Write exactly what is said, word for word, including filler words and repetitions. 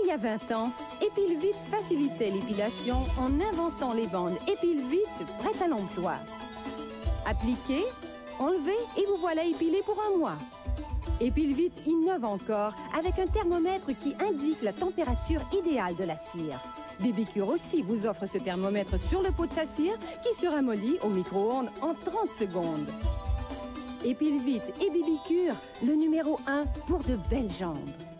Il y a vingt ans, Epilvit facilitait l'épilation en inventant les bandes Epilvit prêtes à l'emploi. Appliquez, enlevez et vous voilà épilé pour un mois. Epilvit innove encore avec un thermomètre qui indique la température idéale de la cire. Bébicure aussi vous offre ce thermomètre sur le pot de sa cire qui se ramollit au micro-ondes en trente secondes. Epilvit et Bébicure, le numéro un pour de belles jambes.